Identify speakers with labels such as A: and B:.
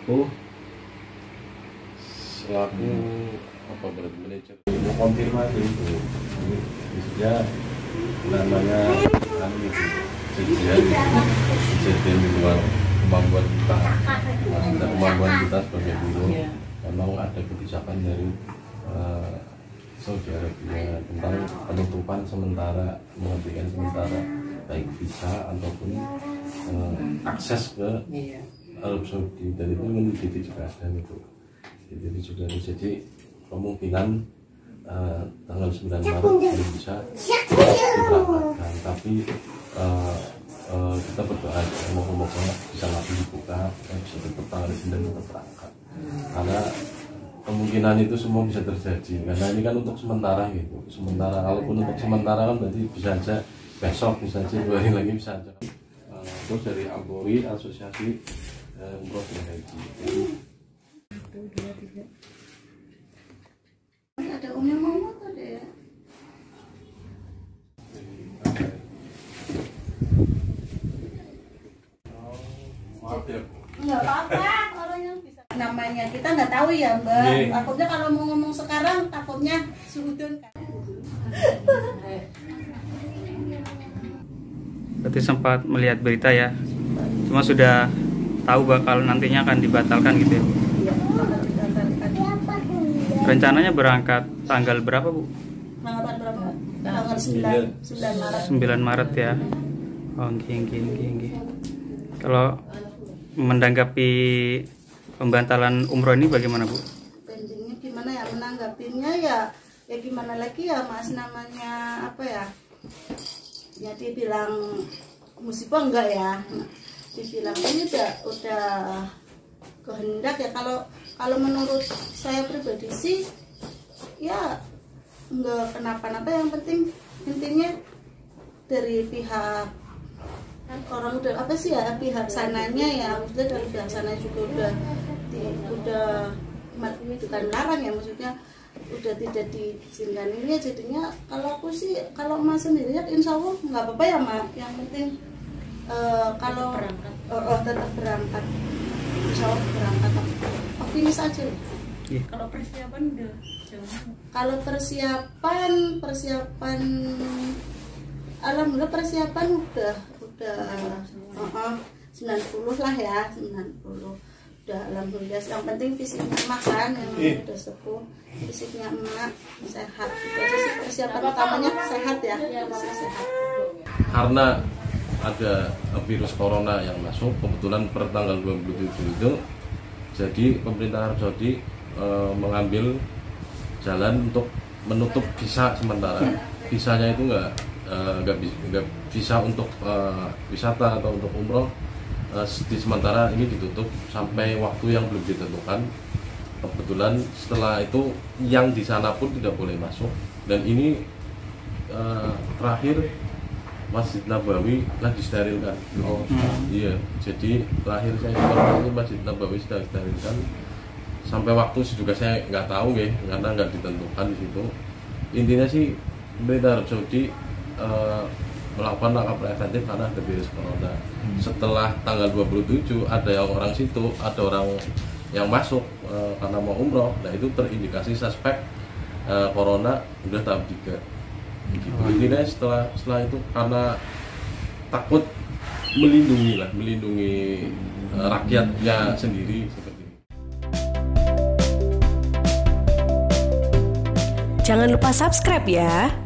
A: aku selaku apa berarti manajer mau konfirmasi itu dia namanya kejadian di luar kemampuan kita, maksudnya kemampuan kita sebagai guru. Memang ada kebijakan dari Saudi Arabia tentang penutupan sementara, menghentikan sementara baik visa ataupun akses ke Arab Saudi, dan itu menjadi juga ada itu. Jadi juga jadi kemungkinan tanggal 9 Maret belum bisa diberangkatkan, tapi kita berdoa semoga bisa langsung dibuka, bisa tetap tanggal 9 tetap berangkat, karena kemungkinan itu semua bisa terjadi, karena ini kan untuk sementara gitu. Sementara, kalaupun untuk sementara kan berarti bisa aja besok, bisa aja 2 hari lagi, bisa aja. Terus dari Ampuri, Asosiasi Umroh dan Haji.
B: Ada umnya ngomong tadi ya. Nggak apa-apa, orang yang bisa. Namanya kita nggak tahu ya Mbak. Takutnya kalau mau ngomong sekarang, takutnya suudon kan.
C: Berarti sempat melihat berita ya, cuma sudah tahu bakal nantinya akan dibatalkan gitu ya.
B: Iya, bakal dibatalkan.
C: Rencananya berangkat tanggal berapa Bu?
B: Tanggal berapa? Tanggal 9 Maret.
C: 9 Maret ya. Oh, nggih. Kalau menanggapi pembatalan umroh ini bagaimana Bu?
B: Pendingnya gimana ya, menanggapinya ya gimana lagi ya Mas, namanya apa ya? Ya dibilang musibah enggak ya? Dibilang ini udah kehendak ya. Kalau menurut saya pribadi sih ya enggak kenapa-napa, yang penting intinya dari pihak orang udah apa sih ya, pihak sananya ya, maksudnya dari pihak sana juga udah bukan melarang ya, maksudnya udah tidak diizinkan ini ya. Jadinya kalau aku sih, kalau Mas sendirinya insya Allah nggak apa-apa ya Mak, yang penting kalau tetap berangkat, insya Allah berangkat, optimis aja.
D: Kalau persiapan udah jauh.
B: Kalau persiapan alhamdulillah persiapan udah 90 lah ya, 90 udah alhamdulillah. Yang penting fisiknya makan, yang udah sepuh fisiknya emak sehat, itu aja sih persiapan utamanya, sehat ya, sehat.
A: Karena ada virus corona yang masuk kebetulan per tanggal 27 itu, jadi pemerintah Arab Saudi mengambil jalan untuk menutup visa sementara. Visanya itu nggak bisa untuk wisata atau untuk umroh, di sementara ini ditutup sampai waktu yang belum ditentukan. Kebetulan setelah itu yang di sana pun tidak boleh masuk, dan ini terakhir Masjid Nabawi telah disterilkan. Iya, jadi terakhir saya informasi Masjid Nabawi sudah disterilkan. Sampai waktu juga saya nggak tahu ya, karena nggak ditentukan di situ. Intinya sih pemerintah Arab Saudi melakukan langkah preventif karena ada virus corona. Setelah tanggal 27 ada yang orang situ, ada orang yang masuk karena mau umroh, nah itu terindikasi suspek corona, udah tahap 3 gitu. Intinya setelah itu karena takut melindungi rakyatnya sendiri seperti ini.
E: Jangan lupa subscribe ya.